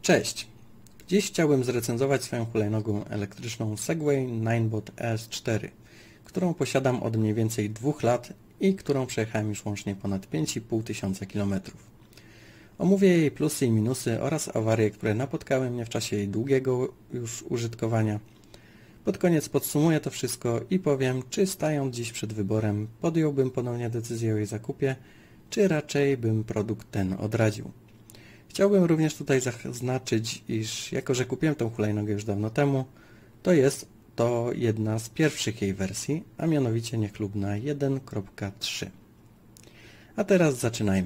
Cześć! Dziś chciałbym zrecenzować swoją hulajnogę elektryczną Segway Ninebot ES4, którą posiadam od mniej więcej 2 lat i którą przejechałem już łącznie ponad 5500 km. Omówię jej plusy i minusy oraz awarie, które napotkały mnie w czasie jej długiego już użytkowania. Pod koniec podsumuję to wszystko i powiem, czy stając dziś przed wyborem podjąłbym ponownie decyzję o jej zakupie, czy raczej bym produkt ten odradził. Chciałbym również tutaj zaznaczyć, iż jako że kupiłem tę hulajnogę już dawno temu, to jest to jedna z pierwszych jej wersji, a mianowicie niechlubna 1.3. A teraz zaczynajmy.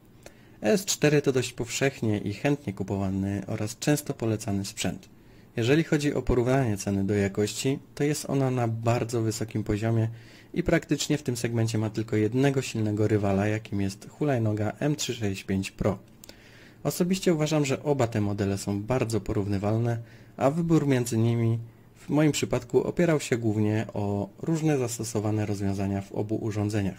ES4 to dość powszechnie i chętnie kupowany oraz często polecany sprzęt. Jeżeli chodzi o porównanie ceny do jakości, to jest ona na bardzo wysokim poziomie i praktycznie w tym segmencie ma tylko jednego silnego rywala, jakim jest hulajnoga M365 Pro. Osobiście uważam, że oba te modele są bardzo porównywalne, a wybór między nimi w moim przypadku opierał się głównie o różne zastosowane rozwiązania w obu urządzeniach.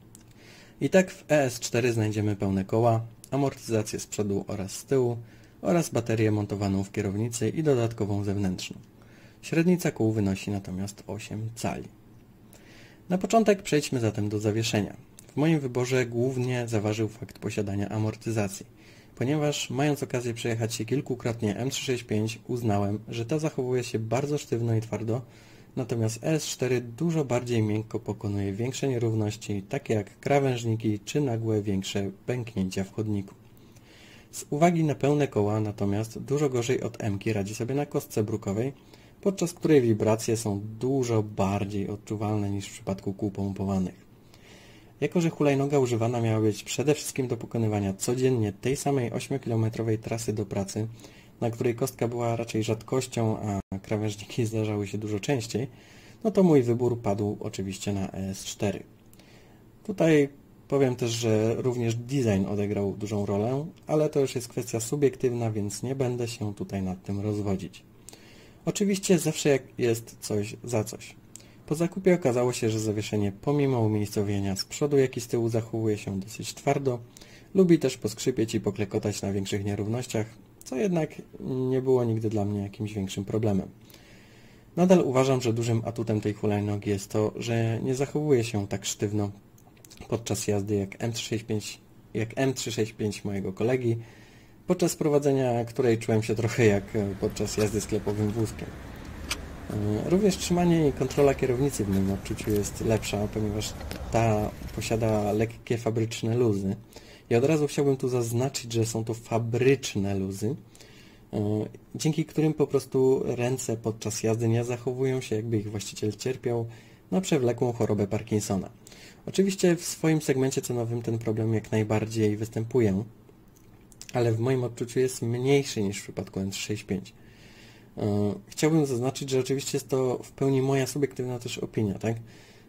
I tak w ES4 znajdziemy pełne koła, amortyzację z przodu oraz z tyłu oraz baterię montowaną w kierownicy i dodatkową zewnętrzną. Średnica kół wynosi natomiast 8 cali. Na początek przejdźmy zatem do zawieszenia. W moim wyborze głównie zaważył fakt posiadania amortyzacji, ponieważ mając okazję przejechać się kilkukrotnie M365 uznałem, że ta zachowuje się bardzo sztywno i twardo, natomiast ES4 dużo bardziej miękko pokonuje większe nierówności, takie jak krawężniki czy nagłe większe pęknięcia w chodniku. Z uwagi na pełne koła natomiast dużo gorzej od M-ki radzi sobie na kostce brukowej, podczas której wibracje są dużo bardziej odczuwalne niż w przypadku kół pompowanych. Jako że hulajnoga używana miała być przede wszystkim do pokonywania codziennie tej samej 8-kilometrowej trasy do pracy, na której kostka była raczej rzadkością, a krawężniki zdarzały się dużo częściej, no to mój wybór padł oczywiście na ES4. Tutaj powiem też, że również design odegrał dużą rolę, ale to już jest kwestia subiektywna, więc nie będę się tutaj nad tym rozwodzić. Oczywiście zawsze jest coś za coś. Po zakupie okazało się, że zawieszenie pomimo umiejscowienia z przodu, jak i z tyłu zachowuje się dosyć twardo, lubi też poskrzypieć i poklekotać na większych nierównościach, co jednak nie było nigdy dla mnie jakimś większym problemem. Nadal uważam, że dużym atutem tej hulajnogi jest to, że nie zachowuje się tak sztywno podczas jazdy jak M365 mojego kolegi, podczas prowadzenia której czułem się trochę jak podczas jazdy sklepowym wózkiem. Również trzymanie i kontrola kierownicy w moim odczuciu jest lepsza, ponieważ ta posiada lekkie fabryczne luzy. I od razu chciałbym tu zaznaczyć, że są to fabryczne luzy, dzięki którym po prostu ręce podczas jazdy nie zachowują się, jakby ich właściciel cierpiał na przewlekłą chorobę Parkinsona. Oczywiście w swoim segmencie cenowym ten problem jak najbardziej występuje, ale w moim odczuciu jest mniejszy niż w przypadku M365. Chciałbym zaznaczyć, że oczywiście jest to w pełni moja subiektywna też opinia, tak?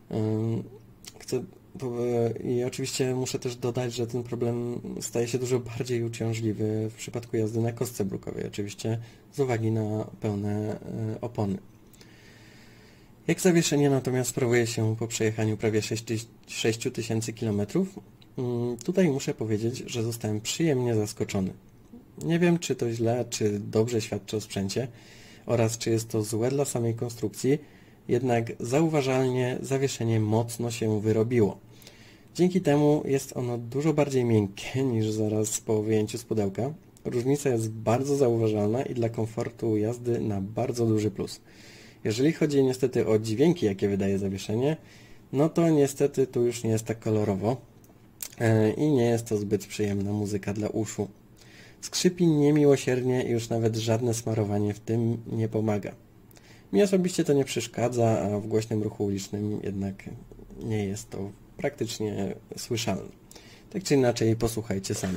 I oczywiście muszę też dodać, że ten problem staje się dużo bardziej uciążliwy w przypadku jazdy na kostce brukowej, oczywiście z uwagi na pełne opony. Jak zawieszenie natomiast sprawuje się po przejechaniu prawie 6000 km, tutaj muszę powiedzieć, że zostałem przyjemnie zaskoczony. Nie wiem, czy to źle, czy dobrze świadczy o sprzęcie oraz czy jest to złe dla samej konstrukcji, jednak zauważalnie zawieszenie mocno się wyrobiło. Dzięki temu jest ono dużo bardziej miękkie niż zaraz po wyjęciu z pudełka. Różnica jest bardzo zauważalna i dla komfortu jazdy na bardzo duży plus. Jeżeli chodzi niestety o dźwięki, jakie wydaje zawieszenie, no to niestety tu już nie jest tak kolorowo i nie jest to zbyt przyjemna muzyka dla uszu. Skrzypi niemiłosiernie i już nawet żadne smarowanie w tym nie pomaga. Mi osobiście to nie przeszkadza, a w głośnym ruchu ulicznym jednak nie jest to praktycznie słyszalne. Tak czy inaczej posłuchajcie sami.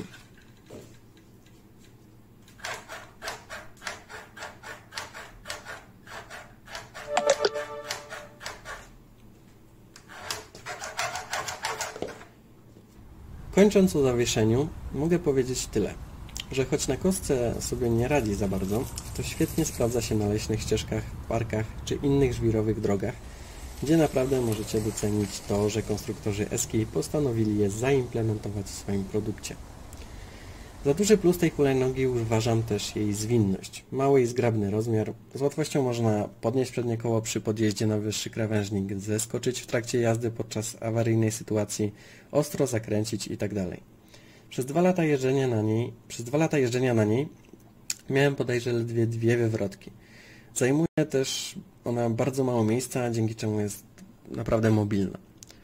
Kończąc o zawieszeniu, mogę powiedzieć tyle, że choć na kostce sobie nie radzi za bardzo, to świetnie sprawdza się na leśnych ścieżkach, parkach czy innych żwirowych drogach, gdzie naprawdę możecie docenić to, że konstruktorzy Eski postanowili je zaimplementować w swoim produkcie. Za duży plus tej hulajnogi uważam też jej zwinność. Mały i zgrabny rozmiar. Z łatwością można podnieść przednie koło przy podjeździe na wyższy krawężnik, zeskoczyć w trakcie jazdy podczas awaryjnej sytuacji, ostro zakręcić itd. Przez 2 lata jeżdżenia na niej miałem bodajże ledwie 2 wywrotki. Zajmuje też ona bardzo mało miejsca, dzięki czemu jest naprawdę mobilna.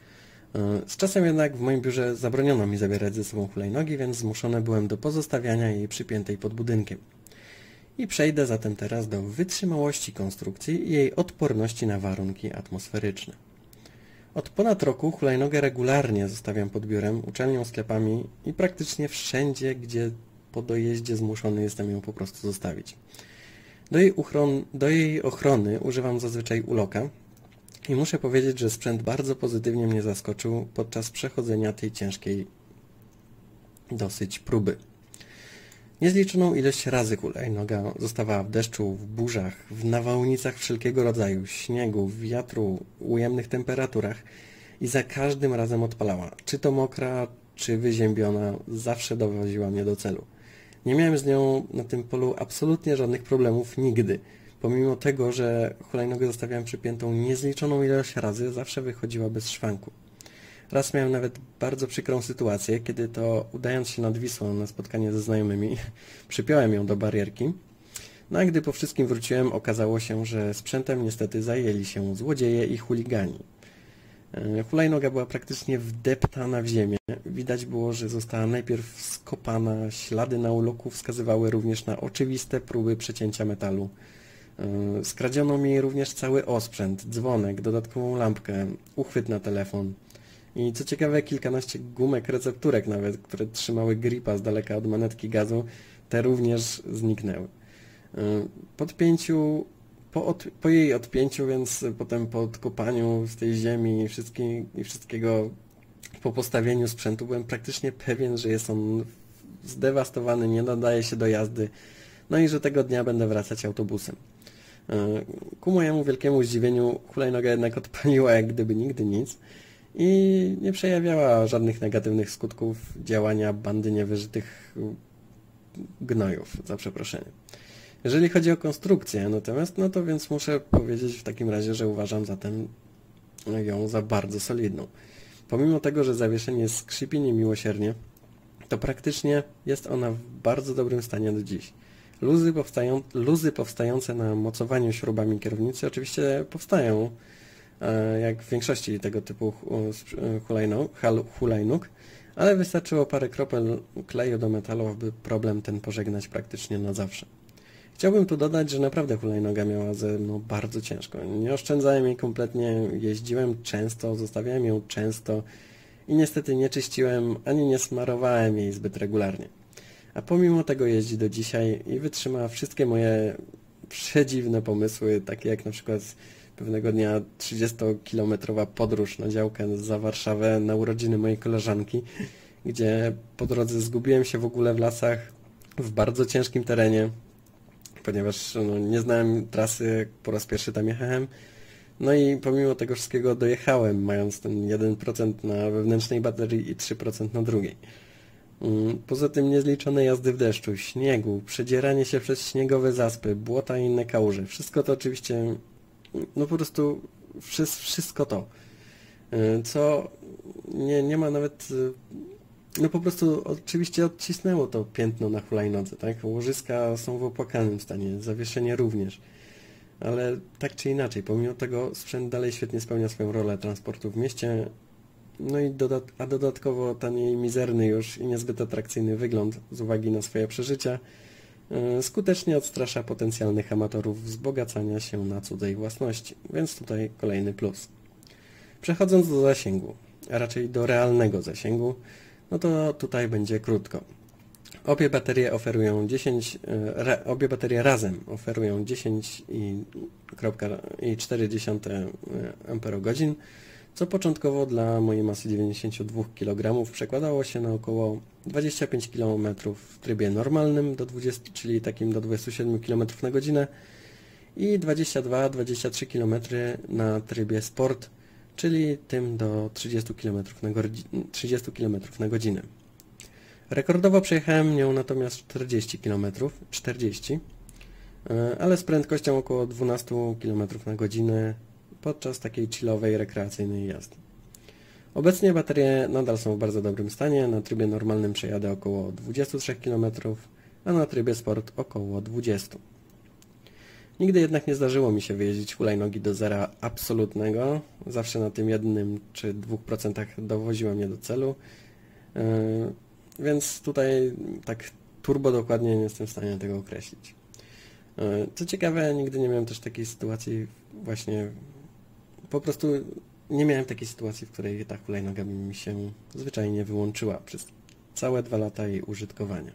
Z czasem jednak w moim biurze zabroniono mi zabierać ze sobą hulajnogi, więc zmuszony byłem do pozostawiania jej przypiętej pod budynkiem. I przejdę zatem teraz do wytrzymałości konstrukcji i jej odporności na warunki atmosferyczne. Od ponad roku hulajnogę regularnie zostawiam pod biurem, uczelnią, sklepami i praktycznie wszędzie, gdzie po dojeździe zmuszony jestem ją po prostu zostawić. Do jej ochrony używam zazwyczaj uloka i muszę powiedzieć, że sprzęt bardzo pozytywnie mnie zaskoczył podczas przechodzenia tej ciężkiej dosyć próby. Niezliczoną ilość razy hulajnoga zostawała w deszczu, w burzach, w nawałnicach wszelkiego rodzaju, śniegu, wiatru, ujemnych temperaturach i za każdym razem odpalała. Czy to mokra, czy wyziębiona, zawsze dowoziła mnie do celu. Nie miałem z nią na tym polu absolutnie żadnych problemów nigdy. Pomimo tego, że hulajnogę zostawiałem przypiętą niezliczoną ilość razy, zawsze wychodziła bez szwanku. Raz miałem nawet bardzo przykrą sytuację, kiedy to udając się nad Wisłą na spotkanie ze znajomymi, przypiąłem ją do barierki. No a gdy po wszystkim wróciłem, okazało się, że sprzętem niestety zajęli się złodzieje i chuligani. Hulajnoga była praktycznie wdeptana w ziemię. Widać było, że została najpierw skopana, ślady na uloku wskazywały również na oczywiste próby przecięcia metalu. Skradziono mi również cały osprzęt, dzwonek, dodatkową lampkę, uchwyt na telefon i co ciekawe kilkanaście gumek recepturek nawet, które trzymały gripa z daleka od manetki gazu, te również zniknęły. Po jej odpięciu, więc potem po odkopaniu z tej ziemi i wszystkiego po postawieniu sprzętu byłem praktycznie pewien, że jest on zdewastowany, nie nadaje się do jazdy, no i że tego dnia będę wracać autobusem. Ku mojemu wielkiemu zdziwieniu hulajnoga jednak odpaliła jak gdyby nigdy nic i nie przejawiała żadnych negatywnych skutków działania bandy niewyżytych gnojów, za przeproszeniem. Jeżeli chodzi o konstrukcję natomiast, no to więc muszę powiedzieć w takim razie, że uważam zatem ją za bardzo solidną. Pomimo tego, że zawieszenie skrzypi niemiłosiernie, to praktycznie jest ona w bardzo dobrym stanie do dziś. Luzy powstające na mocowaniu śrubami kierownicy oczywiście powstają, jak w większości tego typu hulajnóg, ale wystarczyło parę kropel kleju do metalu, aby problem ten pożegnać praktycznie na zawsze. Chciałbym tu dodać, że naprawdę hulajnoga miała ze mną bardzo ciężko. Nie oszczędzałem jej kompletnie, jeździłem często, zostawiałem ją często i niestety nie czyściłem ani nie smarowałem jej zbyt regularnie. A pomimo tego jeździ do dzisiaj i wytrzyma wszystkie moje przedziwne pomysły, takie jak na przykład pewnego dnia 30-kilometrowa podróż na działkę za Warszawę na urodziny mojej koleżanki, gdzie po drodze zgubiłem się w ogóle w lasach, w bardzo ciężkim terenie, ponieważ nie znałem trasy, po raz pierwszy tam jechałem. No i pomimo tego wszystkiego dojechałem, mając ten 1% na wewnętrznej baterii i 3% na drugiej. Poza tym niezliczone jazdy w deszczu, śniegu, przedzieranie się przez śniegowe zaspy, błota i inne kałuże. Wszystko to oczywiście, no po prostu wszystko to, co nie ma nawet, no po prostu oczywiście odcisnęło to piętno na hulajnodze, tak? Łożyska są w opłakanym stanie, zawieszenie również. Ale tak czy inaczej, pomimo tego sprzęt dalej świetnie spełnia swoją rolę transportu w mieście, no i dodatkowo ten jej mizerny już i niezbyt atrakcyjny wygląd z uwagi na swoje przeżycia skutecznie odstrasza potencjalnych amatorów wzbogacania się na cudzej własności, więc tutaj kolejny plus. Przechodząc do zasięgu, a raczej do realnego zasięgu, no to tutaj będzie krótko. Obie baterie razem oferują 10,4 Ah, co początkowo dla mojej masy 92 kg przekładało się na około 25 km w trybie normalnym, czyli takim do 27 km na godzinę i 22-23 km na trybie sport, czyli tym do 30 km na godzinę. Rekordowo przejechałem nią natomiast 40 km, ale z prędkością około 12 km na godzinę podczas takiej chillowej, rekreacyjnej jazdy. Obecnie baterie nadal są w bardzo dobrym stanie, na trybie normalnym przejadę około 23 km, a na trybie sport około 20. Nigdy jednak nie zdarzyło mi się wyjeździć hulajnogi do zera absolutnego, zawsze na tym 1 czy 2% dowoziła mnie do celu, więc tutaj tak turbo dokładnie nie jestem w stanie tego określić. Co ciekawe, nigdy nie miałem też takiej sytuacji właśnie, po prostu nie miałem takiej sytuacji, w której ta hulajnoga mi się zwyczajnie wyłączyła przez całe 2 lata jej użytkowania.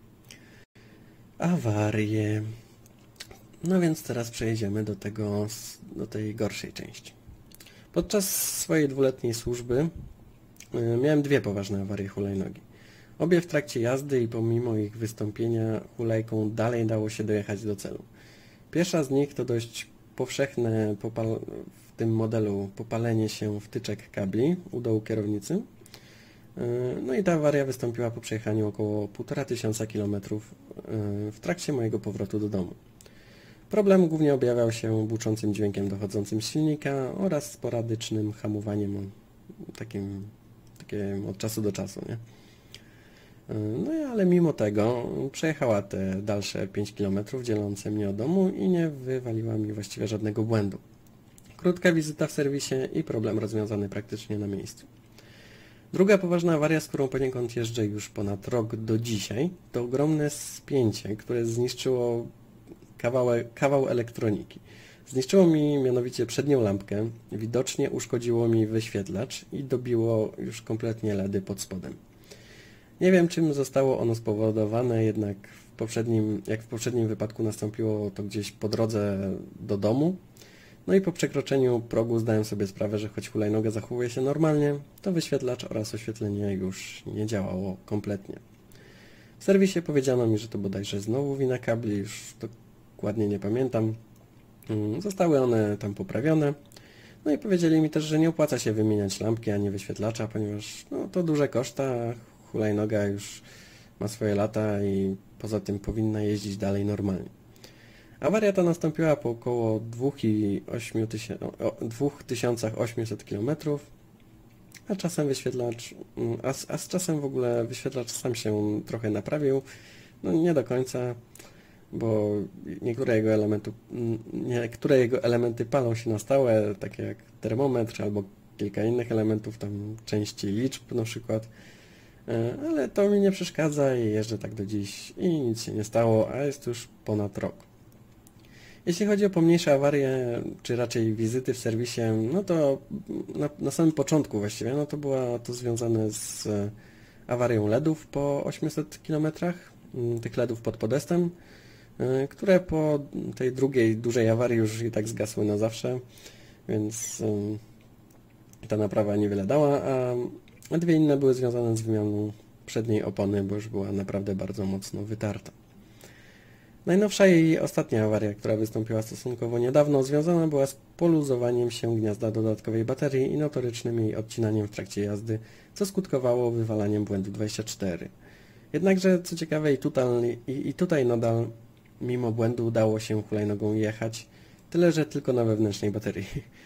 Awarie. No więc teraz przejdziemy do tej gorszej części. Podczas swojej 2-letniej służby miałem 2 poważne awarie hulajnogi. Obie w trakcie jazdy i pomimo ich wystąpienia hulajką dalej dało się dojechać do celu. Pierwsza z nich to dość powszechne w tym modelu popalenie się wtyczek kabli u dołu kierownicy. No i ta awaria wystąpiła po przejechaniu około 1500 km w trakcie mojego powrotu do domu. Problem głównie objawiał się buczącym dźwiękiem dochodzącym z silnika oraz sporadycznym hamowaniem takim od czasu do czasu, nie? No ale mimo tego przejechała te dalsze 5 km dzielące mnie od domu i nie wywaliła mi właściwie żadnego błędu. Krótka wizyta w serwisie i problem rozwiązany praktycznie na miejscu. Druga poważna awaria, z którą poniekąd jeżdżę już ponad rok do dzisiaj, to ogromne spięcie, które zniszczyło kawał elektroniki. Zniszczyło mi mianowicie przednią lampkę, widocznie uszkodziło mi wyświetlacz i dobiło już kompletnie LEDy pod spodem. Nie wiem, czym zostało ono spowodowane, jednak jak w poprzednim wypadku nastąpiło to gdzieś po drodze do domu. No i po przekroczeniu progu zdałem sobie sprawę, że choć hulajnoga zachowuje się normalnie, to wyświetlacz oraz oświetlenie już nie działało kompletnie. W serwisie powiedziano mi, że to bodajże znowu wina kabli, już dokładnie nie pamiętam. Zostały one tam poprawione. No i powiedzieli mi też, że nie opłaca się wymieniać lampki ani wyświetlacza, ponieważ to duże koszta, hulajnoga już ma swoje lata i poza tym powinna jeździć dalej normalnie. Awaria ta nastąpiła po około 2800 km, a z czasem w ogóle wyświetlacz sam się trochę naprawił, no nie do końca, bo niektóre jego elementy palą się na stałe, takie jak termometr albo kilka innych elementów, tam części liczb na przykład, ale to mi nie przeszkadza i jeżdżę tak do dziś i nic się nie stało, a jest już ponad rok. Jeśli chodzi o pomniejsze awarie, czy raczej wizyty w serwisie, no to na samym początku właściwie, no to było to związane z awarią LEDów po 800 km, tych LEDów pod podestem, które po tej drugiej dużej awarii już i tak zgasły na zawsze, więc ta naprawa niewiele dała, a 2 inne były związane z wymianą przedniej opony, bo już była naprawdę bardzo mocno wytarta. Najnowsza i ostatnia awaria, która wystąpiła stosunkowo niedawno, związana była z poluzowaniem się gniazda dodatkowej baterii i notorycznym jej odcinaniem w trakcie jazdy, co skutkowało wywalaniem błędu 24. Jednakże, co ciekawe, i tutaj nadal mimo błędu udało się hulajnogą jechać, tyle że tylko na wewnętrznej baterii.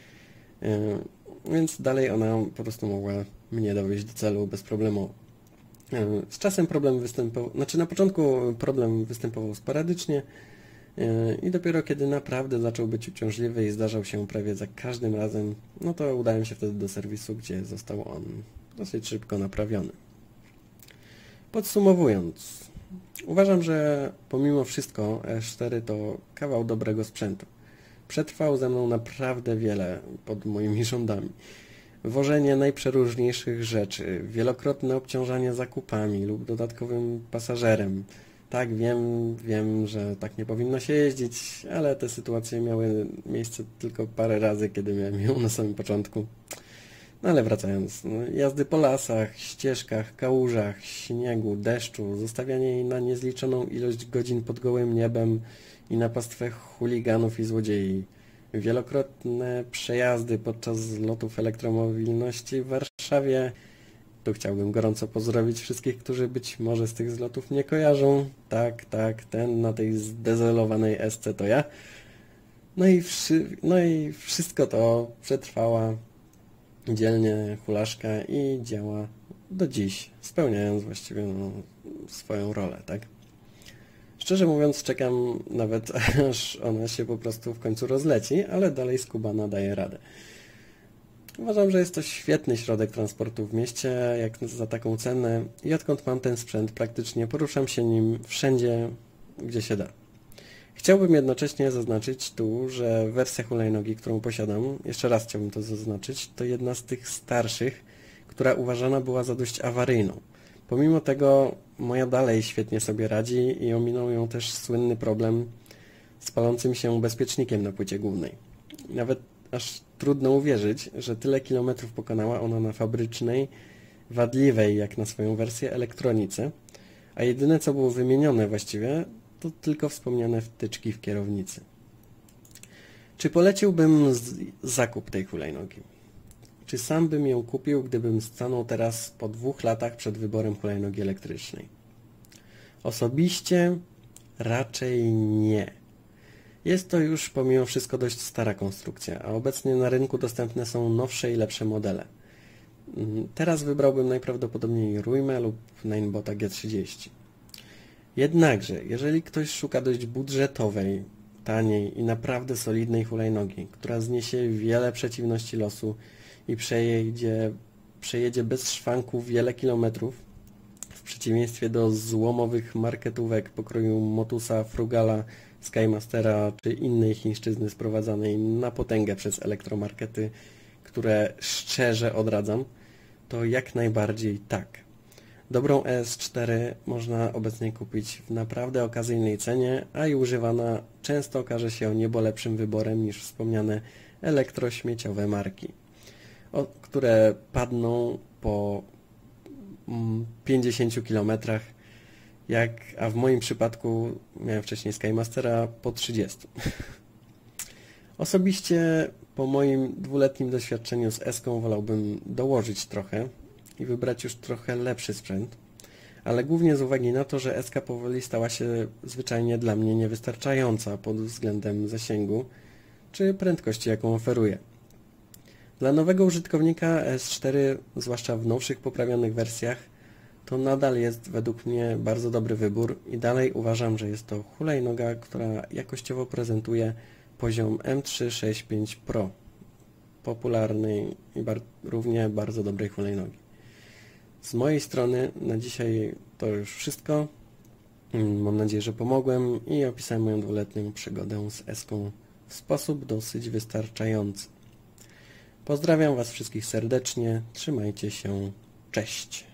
Więc dalej ona po prostu mogła mnie dowieźć do celu bez problemu. Z czasem problem występował, na początku problem występował sporadycznie i dopiero kiedy naprawdę zaczął być uciążliwy i zdarzał się prawie za każdym razem, no to udałem się wtedy do serwisu, gdzie został on dosyć szybko naprawiony. Podsumowując, uważam, że pomimo wszystko E4 to kawał dobrego sprzętu. Przetrwał ze mną naprawdę wiele pod moimi rządami. Wożenie najprzeróżniejszych rzeczy, wielokrotne obciążanie zakupami lub dodatkowym pasażerem. Tak, wiem, że tak nie powinno się jeździć, ale te sytuacje miały miejsce tylko parę razy, kiedy miałem ją na samym początku. No ale wracając, jazdy po lasach, ścieżkach, kałużach, śniegu, deszczu, zostawianie jej na niezliczoną ilość godzin pod gołym niebem i na pastwę chuliganów i złodziei. Wielokrotne przejazdy podczas zlotów elektromobilności w Warszawie Tu chciałbym gorąco pozdrowić wszystkich, którzy być może z tych zlotów mnie kojarzą. Tak, ten na tej zdezelowanej SC to ja. No i wszystko to przetrwała dzielnie hulaszka i działa do dziś, spełniając właściwie swoją rolę, tak? Szczerze mówiąc, czekam nawet, aż ona się po prostu w końcu rozleci, ale dalej skubana daje radę. Uważam, że jest to świetny środek transportu w mieście, jak za taką cenę, i odkąd mam ten sprzęt, praktycznie poruszam się nim wszędzie, gdzie się da. Chciałbym jednocześnie zaznaczyć tu, że wersja hulajnogi, którą posiadam, jeszcze raz chciałbym to zaznaczyć, to jedna z tych starszych, która uważana była za dość awaryjną. Pomimo tego moja dalej świetnie sobie radzi i ominął ją też słynny problem z palącym się bezpiecznikiem na płycie głównej. I nawet aż trudno uwierzyć, że tyle kilometrów pokonała ona na fabrycznej, wadliwej jak na swoją wersję elektronice, a jedyne co było wymienione właściwie to tylko wspomniane wtyczki w kierownicy. Czy poleciłbym zakup tej hulajnogi? Czy sam bym ją kupił, gdybym stanął teraz po 2 latach przed wyborem hulajnogi elektrycznej? Osobiście raczej nie. Jest to już pomimo wszystko dość stara konstrukcja, a obecnie na rynku dostępne są nowsze i lepsze modele. Teraz wybrałbym najprawdopodobniej Ruimę lub Ninebota G30. Jednakże, jeżeli ktoś szuka dość budżetowej, taniej i naprawdę solidnej hulajnogi, która zniesie wiele przeciwności losu i przejedzie bez szwanku wiele kilometrów, w przeciwieństwie do złomowych marketówek pokroju Motusa, Frugala, Skymastera czy innej chińszczyzny sprowadzanej na potęgę przez elektromarkety, które szczerze odradzam, to jak najbardziej tak. Dobrą ES4 można obecnie kupić w naprawdę okazyjnej cenie, a i używana często okaże się o niebo lepszym wyborem niż wspomniane elektrośmieciowe marki, które padną po 50 km, a w moim przypadku miałem wcześniej Skymastera po 30. Osobiście po moim 2-letnim doświadczeniu z S-ką wolałbym dołożyć trochę i wybrać już trochę lepszy sprzęt, ale głównie z uwagi na to, że S-ka powoli stała się zwyczajnie dla mnie niewystarczająca pod względem zasięgu czy prędkości, jaką oferuje. Dla nowego użytkownika S4, zwłaszcza w nowszych poprawionych wersjach, to nadal jest według mnie bardzo dobry wybór i dalej uważam, że jest to hulajnoga, która jakościowo prezentuje poziom M365 Pro, popularnej i równie bardzo dobrej hulajnogi. Z mojej strony na dzisiaj to już wszystko. Mam nadzieję, że pomogłem i opisałem moją 2-letnią przygodę z S-ką w sposób dosyć wystarczający. Pozdrawiam Was wszystkich serdecznie, trzymajcie się, cześć!